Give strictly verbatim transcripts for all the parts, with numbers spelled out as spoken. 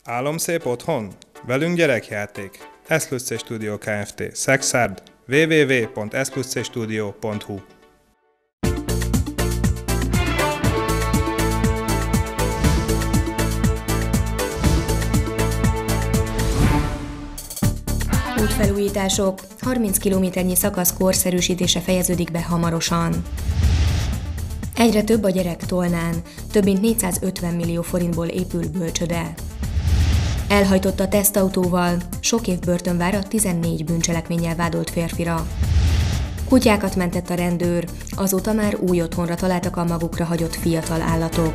Álomszép otthon? Velünk gyerekjáték. S plusz C Studio Kft. Szexárd. double-u double-u double-u pont s plusz c studio pont h u Útfelújítások. harminc kilométernyi szakasz korszerűsítése fejeződik be hamarosan. Egyre több a gyerek Tolnán, több mint négyszázötven millió forintból épül bölcsöde. Elhajtott a tesztautóval, sok év börtön vár a tizennégy bűncselekménnyel vádolt férfira. Kutyákat mentett a rendőr, azóta már új otthonra találtak a magukra hagyott fiatal állatok.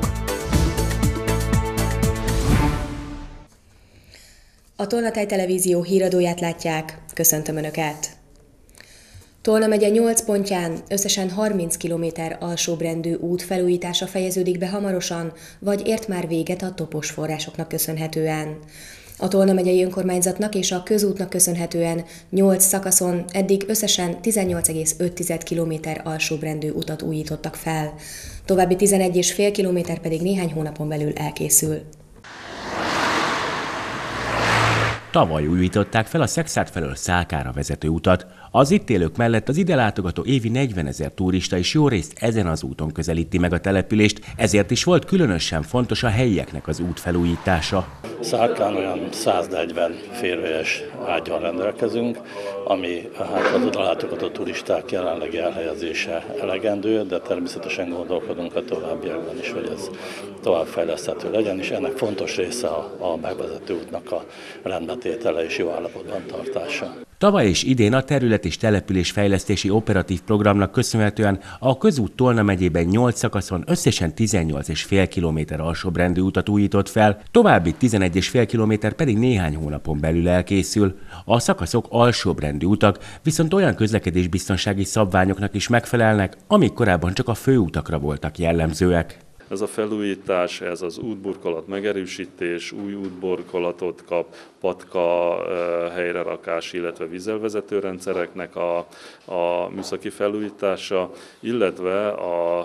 A Tolnatáj Televízió híradóját látják, köszöntöm Önöket! Tolna megye nyolc pontján összesen harminc kilométer alsóbrendű út felújítása fejeződik be hamarosan, vagy ért már véget a topos forrásoknak köszönhetően. A Tolna megyei önkormányzatnak és a közútnak köszönhetően nyolc szakaszon eddig összesen tizennyolc egész öt kilométer alsóbrendű utat újítottak fel. További tizenegy egész öt kilométer pedig néhány hónapon belül elkészül. Tavaly újították fel a Szexárd felől Szálkára vezető utat. Az itt élők mellett az ide látogató évi negyvenezer turista is jó részt ezen az úton közelíti meg a települést, ezért is volt különösen fontos a helyieknek az út felújítása. Szálkán olyan száznegyven férőhelyes ággyal rendelkezünk, ami hát az oda látogató turisták jelenlegi elhelyezése elegendő, de természetesen gondolkodunk a továbbiakban is, hogy ez továbbfejleszthető legyen, és ennek fontos része a, a megvezető útnak a rendbetétele és jó állapotban tartása. Tavaly és idén a terület és településfejlesztési operatív programnak köszönhetően a közút Tolna megyében nyolc szakaszon összesen tizennyolc egész öt kilométer alsóbrendű utat újított fel, további tizenegy egész öt kilométer pedig néhány hónapon belül elkészül. A szakaszok alsóbrendű utak viszont olyan közlekedésbiztonsági szabványoknak is megfelelnek, amik korábban csak a főutakra voltak jellemzőek. Ez a felújítás, ez az útburkolat megerősítés, új útburkolatot kap, patka helyrerakás, illetve vízelvezető rendszereknek a, a műszaki felújítása, illetve a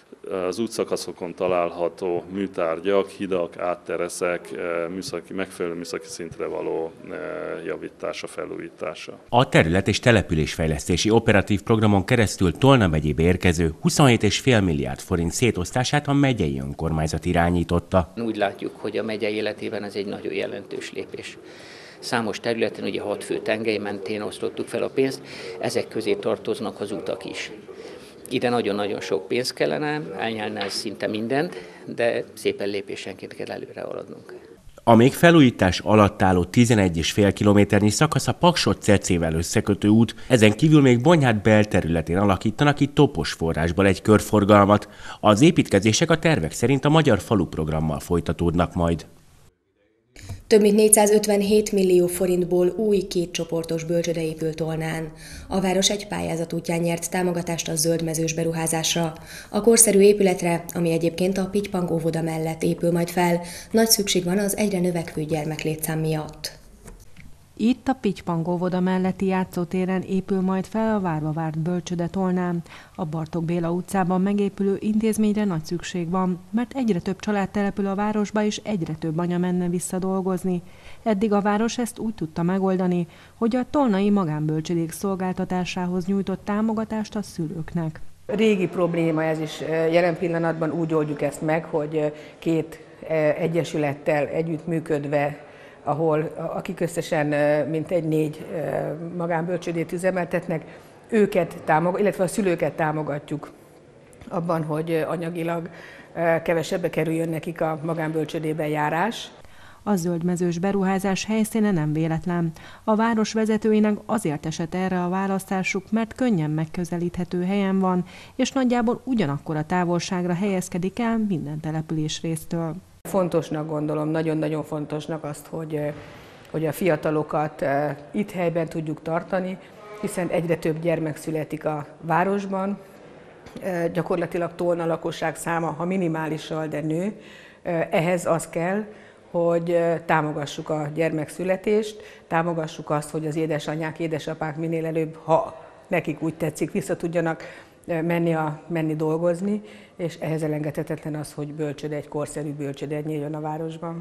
az útszakaszokon található műtárgyak, hidak, áttereszek műszaki, megfelelő műszaki szintre való javítása, felújítása. A terület és településfejlesztési operatív programon keresztül Tolna megyébe érkező huszonhét egész öt milliárd forint szétosztását a megyei önkormányzat irányította. Úgy látjuk, hogy a megye életében ez egy nagyon jelentős lépés. Számos területen, ugye hat fő tengely mentén osztottuk fel a pénzt, ezek közé tartoznak az utak is. Ide nagyon-nagyon sok pénz kellene, elnyelne ez szinte mindent, de szépen lépésenként kell előre haladnunk. A még felújítás alatt álló tizenegy egész öt kilométernyi szakasz a Paksot-Cecével összekötő út, ezen kívül még Bonyhád belterületén alakítanak ki topos forrásból egy körforgalmat. Az építkezések a tervek szerint a Magyar Falu programmal folytatódnak majd. Több mint négyszázötvenhét millió forintból új kétcsoportos bölcsöde épül Tolnán. A város egy pályázat útján nyert támogatást a zöldmezős beruházásra. A korszerű épületre, ami egyébként a Pitypang óvoda mellett épül majd fel, nagy szükség van az egyre növekvő gyermeklétszám miatt. Itt a Pitypang óvoda melletti játszótéren épül majd fel a várva várt bölcsöde Tolnán. A Bartók Béla utcában megépülő intézményre nagy szükség van, mert egyre több család települ a városba, és egyre több anya menne vissza dolgozni. Eddig a város ezt úgy tudta megoldani, hogy a tolnai magánbölcsödék szolgáltatásához nyújtott támogatást a szülőknek. Régi probléma ez is, jelen pillanatban úgy oldjuk ezt meg, hogy két egyesülettel együttműködve, ahol akik összesen mintegy négy magánbölcsödét üzemeltetnek, őket támogat, illetve a szülőket támogatjuk abban, hogy anyagilag kevesebbe kerüljön nekik a magánbölcsödében járás. A zöldmezős beruházás helyszíne nem véletlen. A város vezetőinek azért esett erre a választásuk, mert könnyen megközelíthető helyen van, és nagyjából ugyanakkor a távolságra helyezkedik el minden településrésztől. Fontosnak gondolom, nagyon-nagyon fontosnak azt, hogy, hogy a fiatalokat itt helyben tudjuk tartani, hiszen egyre több gyermek születik a városban. Gyakorlatilag Tolna lakosság száma, ha minimálisan, de nő. Ehhez az kell, hogy támogassuk a gyermekszületést, támogassuk azt, hogy az édesanyák, édesapák minél előbb, ha nekik úgy tetszik, vissza tudjanak menni, a, menni dolgozni, és ehhez elengedhetetlen az, hogy bölcsöde, egy korszerű bölcsöde nyíljon a városban.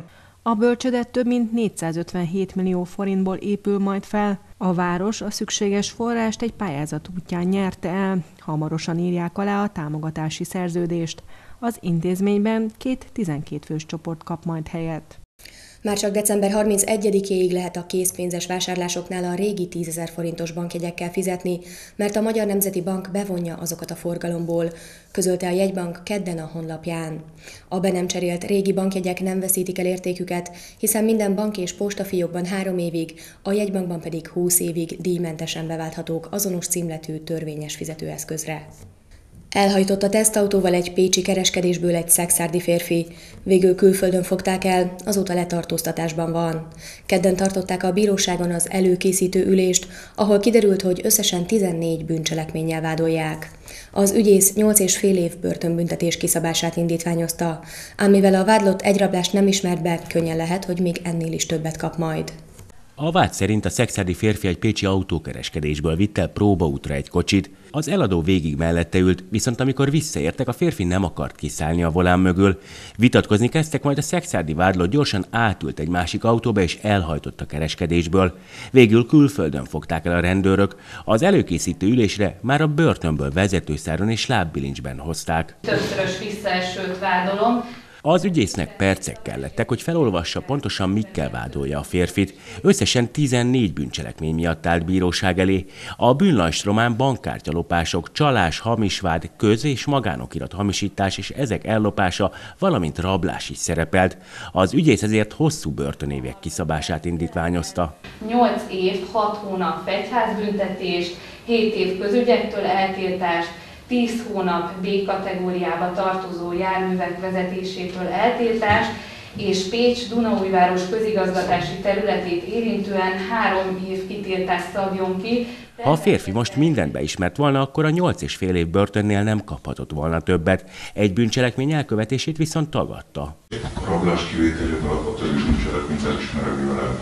A bölcsöde több mint négyszázötvenhét millió forintból épül majd fel. A város a szükséges forrást egy pályázat útján nyerte el. Hamarosan írják alá a támogatási szerződést. Az intézményben két tizenkét fős csoport kap majd helyet. Már csak december harmincegyedikéig lehet a készpénzes vásárlásoknál a régi tízezer forintos bankjegyekkel fizetni, mert a Magyar Nemzeti Bank bevonja azokat a forgalomból, közölte a jegybank kedden a honlapján. A be nem cserélt régi bankjegyek nem veszítik el értéküket, hiszen minden bank és postafiókban három évig, a jegybankban pedig húsz évig díjmentesen beválthatók azonos címletű törvényes fizetőeszközre. Elhajtott a tesztautóval egy pécsi kereskedésből egy szekszárdi férfi. Végül külföldön fogták el, azóta letartóztatásban van. Kedden tartották a bíróságon az előkészítő ülést, ahol kiderült, hogy összesen tizennégy bűncselekménnyel vádolják. Az ügyész nyolc és fél év börtönbüntetés kiszabását indítványozta, ám mivel a vádlott egy rablást nem ismert be, könnyen lehet, hogy még ennél is többet kap majd. A vád szerint a szekszárdi férfi egy pécsi autókereskedésből vitt el próbaútra egy kocsit. Az eladó végig mellette ült, viszont amikor visszaértek, a férfi nem akart kiszállni a volán mögül. Vitatkozni kezdtek, majd a szekszárdi vádlott gyorsan átült egy másik autóba és elhajtott a kereskedésből. Végül külföldön fogták el a rendőrök. Az előkészítő ülésre már a börtönből vezetőszáron és lábbilincsben hozták. Többszörös visszaesőt vádolom. Az ügyésznek percek kellettek, hogy felolvassa pontosan mikkel vádolja a férfit. Összesen tizennégy bűncselekmény miatt állt bíróság elé. A bűnlajstromán bankkártyalopások, csalás, hamisvád, köz- és magánokirat hamisítás és ezek ellopása, valamint rablás is szerepelt. Az ügyész ezért hosszú börtönévek kiszabását indítványozta. nyolc év, hat hónap fegyházbüntetés, hét év közügyektől eltiltás, tíz hónap B-kategóriába tartozó járművek vezetésétől eltiltás, és Pécs Dunaújváros közigazgatási területét érintően három év kitiltást szabjon ki. Ha a férfi most mindent beismert volna, akkor a nyolc és fél év börtönnél nem kaphatott volna többet. Egy bűncselekmény elkövetését viszont tagadta. A rablás kivételével a többi bűncselekményt elismerővel el.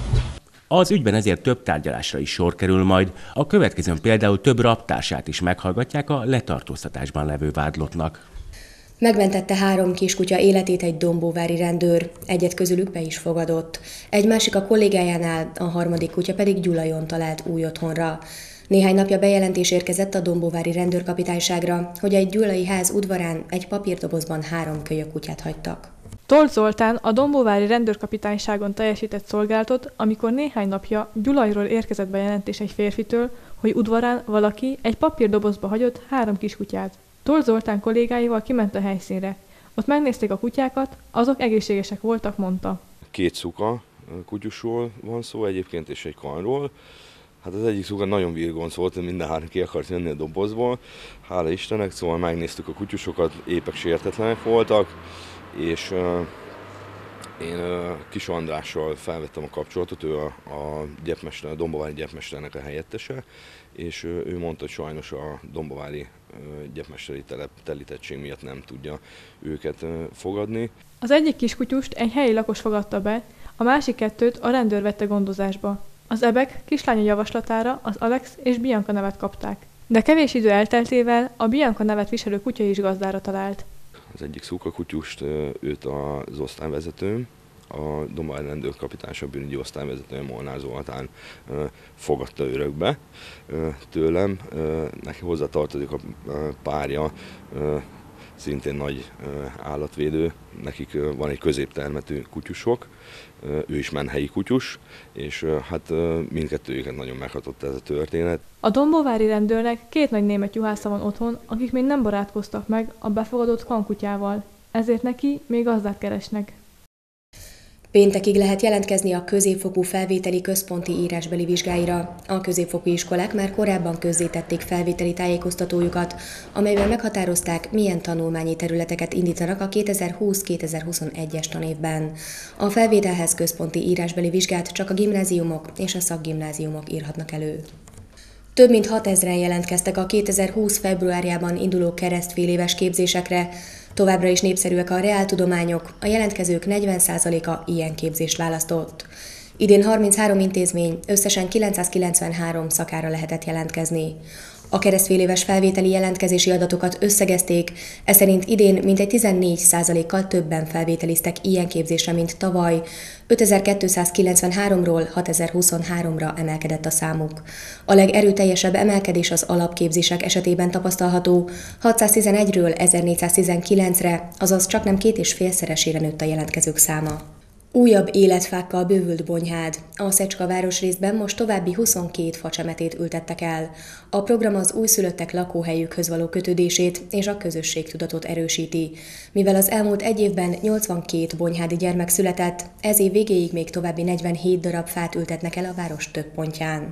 Az ügyben ezért több tárgyalásra is sor kerül majd. A következőn például több rabtársát is meghallgatják a letartóztatásban levő vádlottnak. Megmentette három kiskutya életét egy dombóvári rendőr, egyet közülük be is fogadott. Egy másik a kollégájánál, a harmadik kutya pedig Gyulajon talált új otthonra. Néhány napja bejelentés érkezett a dombóvári rendőrkapitányságra, hogy egy gyulai ház udvarán egy papírdobozban három kölyök kutyát hagytak. Tóth Zoltán a dombóvári rendőrkapitányságon teljesített szolgálatot, amikor néhány napja Gyulajról érkezett bejelentés egy férfitől, hogy udvarán valaki egy papírdobozba hagyott három kiskutyát. Tóth Zoltán kollégáival kiment a helyszínre. Ott megnézték a kutyákat, azok egészségesek voltak, mondta. Két szuka kutyusról van szó egyébként, és egy kanról. Hát az egyik szuka nagyon virgonc volt, minden három ki akart jönni a dobozból. Hála Istennek, szóval megnéztük a kutyusokat, épek sértetlenek voltak, és uh, én uh, Kis Andrással felvettem a kapcsolatot, ő a, a, gyepmester, a dombovári gyepmesternek a helyettese, és uh, ő mondta, hogy sajnos a dombovári uh, gyepmesteri telep, telítettség miatt nem tudja őket uh, fogadni. Az egyik kiskutyust egy helyi lakos fogadta be, a másik kettőt a rendőr vette gondozásba. Az ebek kislánya javaslatára az Alex és Bianca nevet kapták. De kevés idő elteltével a Bianca nevet viselő kutya is gazdára talált. Az egyik szukakutyust, őt az osztályvezetőm, a dombovári rendőrkapitányság bűnügyi osztályvezetője Molnár Zoltán fogadta örökbe tőlem. Neki hozzátartozik a párja, szintén nagy állatvédő, nekik van egy középtermetű kutyusok, ő is menhelyi kutyus, és hát mindkettőjüket nagyon meghatott ez a történet. A dombóvári rendőrnek két nagy német juhásza van otthon, akik még nem barátkoztak meg a befogadott kankutyával, ezért neki még gazdát keresnek. Péntekig lehet jelentkezni a középfokú felvételi központi írásbeli vizsgáira. A középfokú iskolák már korábban közzétették felvételi tájékoztatójukat, amelyben meghatározták, milyen tanulmányi területeket indítanak a kétezer-húsz kétezer-huszonegyes tanévben. A felvételhez központi írásbeli vizsgát csak a gimnáziumok és a szakgimnáziumok írhatnak elő. Több mint hatezren jelentkeztek a kétezer-húsz februárjában induló keresztféléves képzésekre. Továbbra is népszerűek a reáltudományok, a jelentkezők negyven százaléka ilyen képzést választott. Idén harminchárom intézmény, összesen kilencszázkilencvenhárom szakára lehetett jelentkezni. A keresztféléves felvételi jelentkezési adatokat összegezték, ez szerint idén mintegy tizennégy százalékkal többen felvételiztek ilyen képzésre, mint tavaly. ötezer-kétszázkilencvenháromról hatezer-huszonháromra emelkedett a számuk. A legerőteljesebb emelkedés az alapképzések esetében tapasztalható, hatszáztizenegyről ezernégyszáztizenkilencre, azaz csaknem két és félszeresére nőtt a jelentkezők száma. Újabb életfákkal bővült Bonyhád. A Szecska városrészben most további huszonkét facsemetét ültettek el. A program az újszülöttek lakóhelyükhöz való kötődését és a közösségtudatot erősíti. Mivel az elmúlt egy évben nyolcvankét bonyhádi gyermek született, ez év végéig még további negyvenhét darab fát ültetnek el a város több pontján.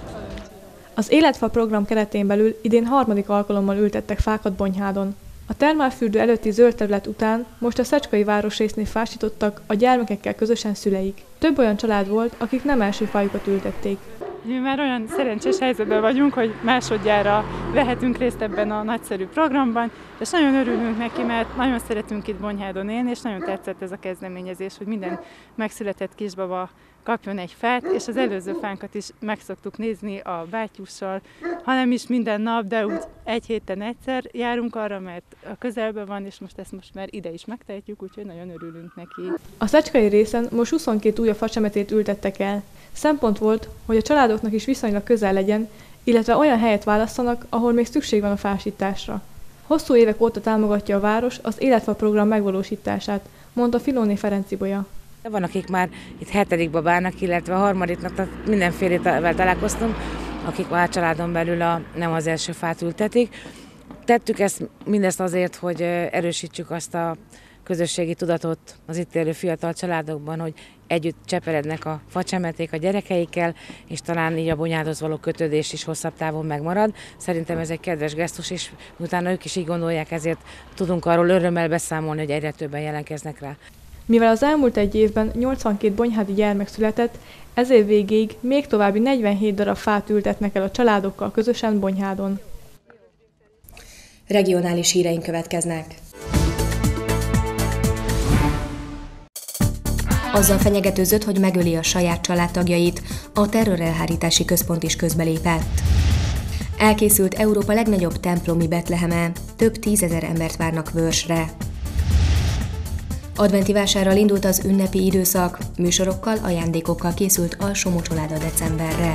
Az Életfa program keretén belül idén harmadik alkalommal ültettek fákat Bonyhádon. A termálfürdő előtti zöld terület után most a Szecskai városrésznél fásítottak a gyermekekkel közösen szüleik. Több olyan család volt, akik nem első fájukat ültették. Mi már olyan szerencsés helyzetben vagyunk, hogy másodjára vehetünk részt ebben a nagyszerű programban, és nagyon örülünk neki, mert nagyon szeretünk itt Bonyhádon élni, és nagyon tetszett ez a kezdeményezés, hogy minden megszületett kisbaba kapjon egy fát, és az előző fánkat is meg szoktuk nézni a bátyussal, hanem is minden nap, de úgy egy héten egyszer járunk arra, mert a közelben van, és most ezt most már ide is megtehetjük, úgyhogy nagyon örülünk neki. A Szecskai részen most huszonkét újabb facsemetét ültettek el. Szempont volt, hogy a családoknak is viszonylag közel legyen, illetve olyan helyet válasszanak, ahol még szükség van a fásításra. Hosszú évek óta támogatja a város az Életfa program megvalósítását, mondta Filóné Ferencibolya. Van, akik már itt hetedik babának, illetve a harmadiknak, tehát mindenfélevel találkoztunk, akik már családon belül a, nem az első fát ültetik. Tettük ezt mindezt azért, hogy erősítsük azt a közösségi tudatot az itt élő fiatal családokban, hogy együtt cseperednek a facsemeték a gyerekeikkel, és talán így a Bonyhádhoz való kötődés is hosszabb távon megmarad. Szerintem ez egy kedves gesztus, és utána ők is így gondolják, ezért tudunk arról örömmel beszámolni, hogy egyre többen jelentkeznek rá. Mivel az elmúlt egy évben nyolcvankét bonyhádi gyermek született, ez év végéig még további negyvenhét darab fát ültetnek el a családokkal közösen Bonyhádon. Regionális híreink következnek. Azzal fenyegetőzött, hogy megöli a saját családtagjait, a terrorelhárítási központ is közbelépett. Elkészült Európa legnagyobb templomi Betleheme, több tízezer embert várnak Vörsre. Adventi vásárral indult az ünnepi időszak, műsorokkal, ajándékokkal készült alsó mocsoláda decemberre.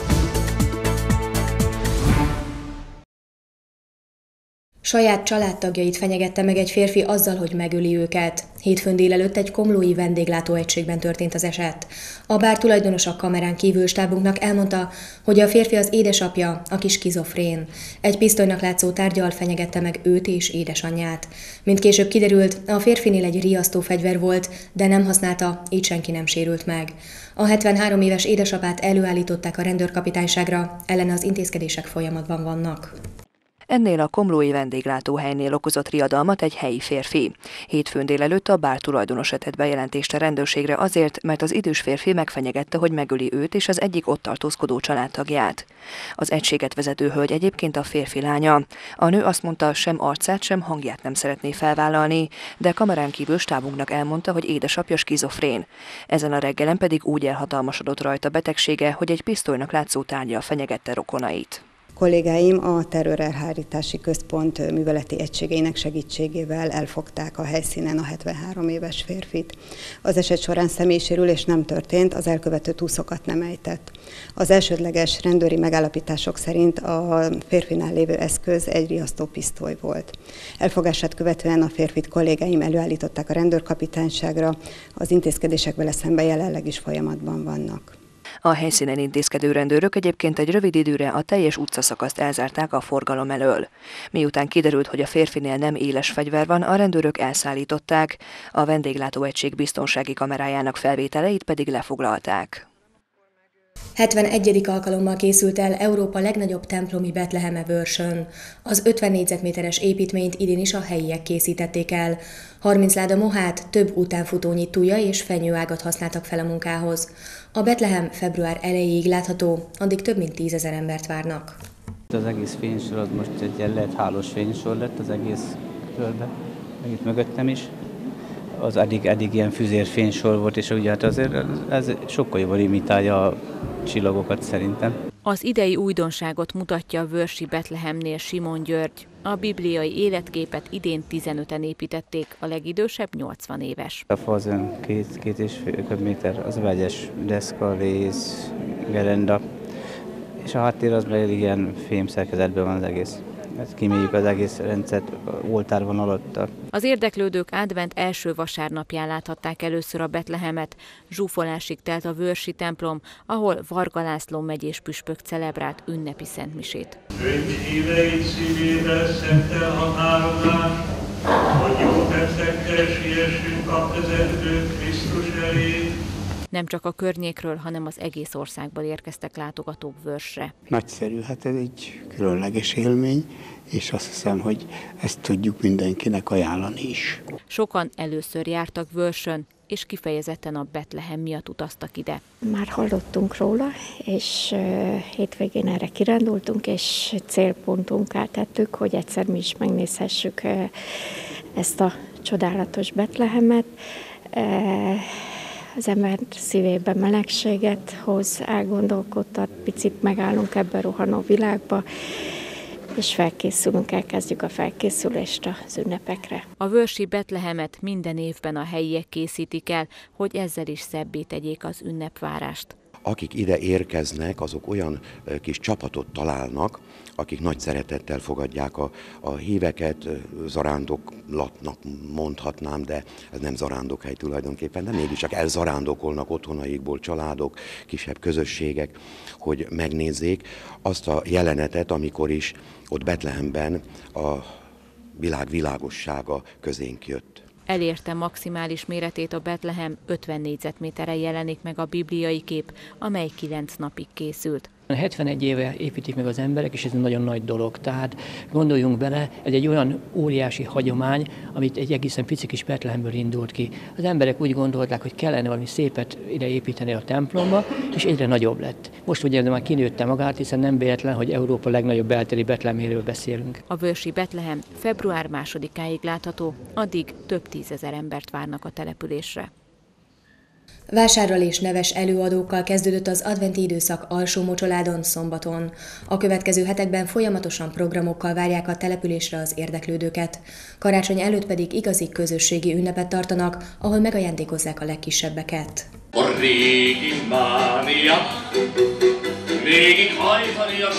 Saját családtagjait fenyegette meg egy férfi azzal, hogy megöli őket. Hétfőn délelőtt egy komlói vendéglátóegységben történt az eset. A bár tulajdonosa kamerán kívül stábunknak elmondta, hogy a férfi az édesapja, aki skizofrén. Egy pisztolynak látszó tárggyal fenyegette meg őt és édesanyját. Mint később kiderült, a férfinél egy riasztó fegyver volt, de nem használta, így senki nem sérült meg. A hetvenhárom éves édesapát előállították a rendőrkapitányságra, ellene az intézkedések folyamatban vannak. Ennél a komlói vendéglátóhelynél okozott riadalmat egy helyi férfi. Hétfőn délelőtt a bár tulajdonosa tett bejelentést a rendőrségre azért, mert az idős férfi megfenyegette, hogy megöli őt és az egyik ott tartózkodó családtagját. Az egységet vezető hölgy egyébként a férfi lánya. A nő azt mondta, sem arcát, sem hangját nem szeretné felvállalni, de kamerán kívül stábunknak elmondta, hogy édesapja skizofrén. Ezen a reggelen pedig úgy elhatalmasodott rajta betegsége, hogy egy pisztolynak látszó tárggyal fenyegette rokonait. Kollégáim a terrorelhárítási központ műveleti egységeinek segítségével elfogták a helyszínen a hetvenhárom éves férfit. Az eset során személysérülés nem történt, az elkövető túszokat nem ejtett. Az elsődleges rendőri megállapítások szerint a férfinál lévő eszköz egy riasztópisztoly volt. Elfogását követően a férfit kollégáim előállították a rendőrkapitányságra, az intézkedések vele szemben jelenleg is folyamatban vannak. A helyszínen intézkedő rendőrök egyébként egy rövid időre a teljes utcaszakaszt elzárták a forgalom elől. Miután kiderült, hogy a férfinél nem éles fegyver van, a rendőrök elszállították, a vendéglátóegység biztonsági kamerájának felvételeit pedig lefoglalták. hetvenegyedik alkalommal készült el Európa legnagyobb templomi Betleheme Vörsön. Az ötven négyzetméteres építményt idén is a helyiek készítették el. harminc láda mohát, több utánfutónyi tuja és fenyőágat használtak fel a munkához. A Betlehem február elejéig látható, addig több mint tízezer embert várnak. Az egész fénysor az most egy ilyen lehet hálós fénysor lett az egész körbe, meg itt mögöttem is. Az eddig, eddig ilyen füzérfénysor volt, és ugye hát azért ez sokkal jobban imitálja a csillagokat szerintem. Az idei újdonságot mutatja a vörsi Betlehemnél Simon György. A bibliai életképet idén tizenöten építették, a legidősebb nyolcvan éves. A fa az olyan két, két és fél köbméter, az vegyes deszka, rész, gerenda, és a háttér az meg ilyen fém szerkezetben van az egész. Kiméljük az egész rendszert, oltár van alatta. Az érdeklődők advent első vasárnapján láthatták először a Betlehemet. Zsúfolásig telt a vörsi templom, ahol Varga László megyés püspök celebrált ünnepi szentmisét. Öngy híveit szívével szentel határozás, hogy jó tetszekkel siessünk a közelgő Krisztus elé. Nem csak a környékről, hanem az egész országból érkeztek látogatók Vörsre. Nagyszerű, hát ez egy különleges élmény, és azt hiszem, hogy ezt tudjuk mindenkinek ajánlani is. Sokan először jártak Vörsön, és kifejezetten a Betlehem miatt utaztak ide. Már hallottunk róla, és hétvégén erre kirándultunk, és célpontunká tettük, hogy egyszer mi is megnézhessük ezt a csodálatos Betlehemet. Az ember szívében melegséget hoz, elgondolkodtat, picit megállunk ebben a rohanó világba, és felkészülünk, elkezdjük a felkészülést az ünnepekre. A vörsi Betlehemet minden évben a helyiek készítik el, hogy ezzel is szebbé tegyék az ünnepvárást. Akik ide érkeznek, azok olyan kis csapatot találnak, akik nagy szeretettel fogadják a, a híveket, zarándoklatnak mondhatnám, de ez nem zarándokhely tulajdonképpen, de mégis csak elzarándokolnak otthonaikból családok, kisebb közösségek, hogy megnézzék azt a jelenetet, amikor is ott Betlehemben a világ világossága közénk jött. Elérte maximális méretét a Betlehem, ötven négyzetméterre jelenik meg a bibliai kép, amely kilenc napig készült. hetvenegy éve építik meg az emberek, és ez egy nagyon nagy dolog. Tehát gondoljunk bele, ez egy olyan óriási hagyomány, amit egy egészen pici kis Betlehemből indult ki. Az emberek úgy gondolták, hogy kellene valami szépet ide építeni a templomba, és egyre nagyobb lett. Most ugye már kinőtte magát, hiszen nem véletlen, hogy Európa legnagyobb belteri Betleheméről beszélünk. A vörsi Betlehem február másodikáig látható, addig több tízezer embert várnak a településre. Vásárral és neves előadókkal kezdődött az adventi időszak Alsó-Mocsoládon szombaton. A következő hetekben folyamatosan programokkal várják a településre az érdeklődőket. Karácsony előtt pedig igazi közösségi ünnepet tartanak, ahol megajándékozzák a legkisebbeket. A régi mánia, végig hajtani a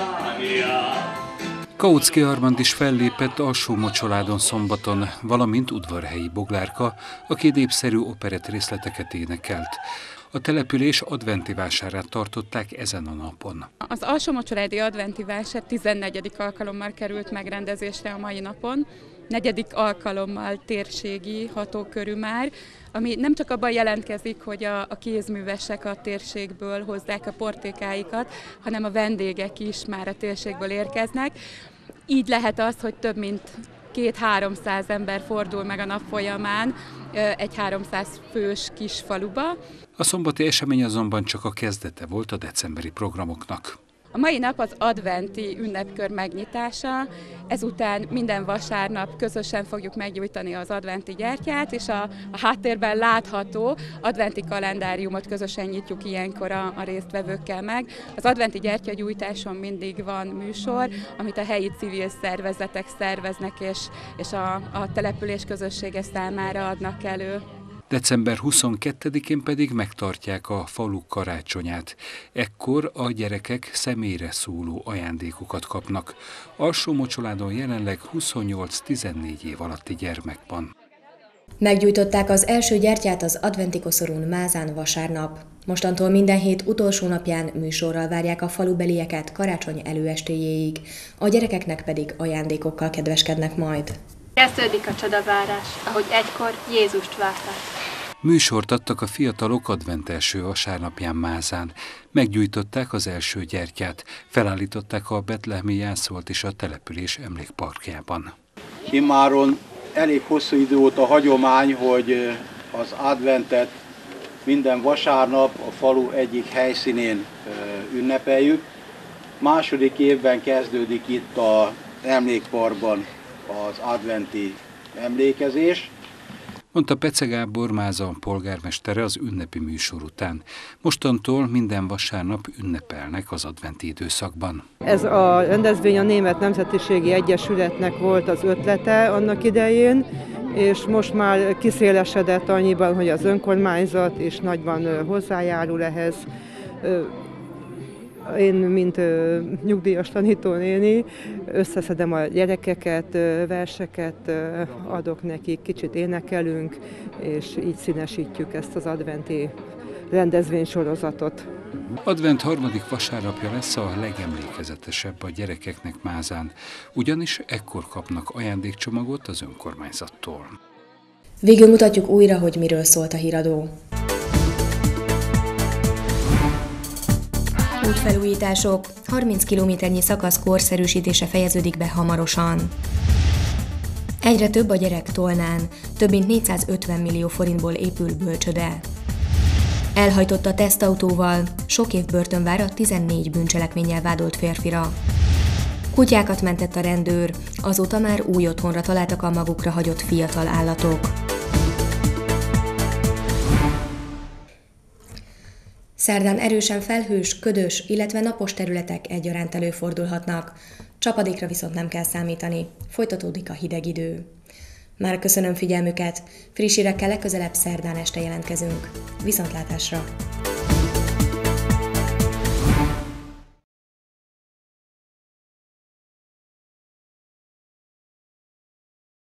Stefániát. Kautsky Armand is fellépett Alsó-Mocsoládon szombaton, valamint udvarhelyi Boglárka, aki népszerű operett részleteket énekelt. A település adventi vásárát tartották ezen a napon. Az Alsó-Mocsoládi adventi vásár tizennegyedik alkalommal került megrendezésre a mai napon. Negyedik alkalommal térségi hatókörű már, ami nem csak abban jelentkezik, hogy a, a kézművesek a térségből hozzák a portékáikat, hanem a vendégek is már a térségből érkeznek. Így lehet az, hogy több mint két-háromszáz ember fordul meg a nap folyamán egy háromszáz fős kis faluba. A szombati esemény azonban csak a kezdete volt a decemberi programoknak. A mai nap az adventi ünnepkör megnyitása, ezután minden vasárnap közösen fogjuk meggyújtani az adventi gyertyát, és a, a háttérben látható adventi kalendáriumot közösen nyitjuk ilyenkor a, a résztvevőkkel meg. Az adventi gyertyagyújtáson mindig van műsor, amit a helyi civil szervezetek szerveznek, és, és a, a település közössége számára adnak elő. december huszonkettedikén pedig megtartják a falu karácsonyát. Ekkor a gyerekek személyre szóló ajándékokat kapnak. Alsó-Mocsoládon jelenleg huszonnyolc-tizennégy év alatti gyermek van. Meggyújtották az első gyertyát az adventi koszorún Mázán vasárnap. Mostantól minden hét utolsó napján műsorral várják a falubelieket karácsony előestéjéig. A gyerekeknek pedig ajándékokkal kedveskednek majd. Kezdődik a csodavárás, ahogy egykor Jézust várták. Műsort adtak a fiatalok advent első vasárnapján Mázán. Meggyújtották az első gyertyát, felállították a betlehemi jászolt is a település emlékparkjában. Immáron elég hosszú idő óta hagyomány, hogy az adventet minden vasárnap a falu egyik helyszínén ünnepeljük. Második évben kezdődik itt az emlékparkban az adventi emlékezés. mondta Pece Gábor Máza polgármestere az ünnepi műsor után. Mostantól minden vasárnap ünnepelnek az adventi időszakban. Ez a rendezvény a Német Nemzetiségi Egyesületnek volt az ötlete annak idején, és most már kiszélesedett annyiban, hogy az önkormányzat is nagyban hozzájárul ehhez. Én, mint ö, nyugdíjas tanítónéni, összeszedem a gyerekeket, ö, verseket ö, adok nekik, kicsit énekelünk, és így színesítjük ezt az adventi rendezvénysorozatot. Advent harmadik vasárnapja lesz a legemlékezetesebb a gyerekeknek Mázán, ugyanis ekkor kapnak ajándékcsomagot az önkormányzattól. Végül mutatjuk újra, hogy miről szólt a híradó. Útfelújítások, harminc kilométernyi szakasz korszerűsítése fejeződik be hamarosan. Egyre több a gyerek Tolnán, több mint négyszázötven millió forintból épül bölcsöde. Elhajtott a tesztautóval, sok év börtön vár a tizennégy bűncselekménnyel vádolt férfira. Kutyákat mentett a rendőr, azóta már új otthonra találtak a magukra hagyott fiatal állatok. Szerdán erősen felhős, ködös, illetve napos területek egyaránt előfordulhatnak. Csapadékra viszont nem kell számítani, folytatódik a hideg idő. Már köszönöm figyelmüket, friss hírekkel legközelebb szerdán este jelentkezünk. Viszontlátásra!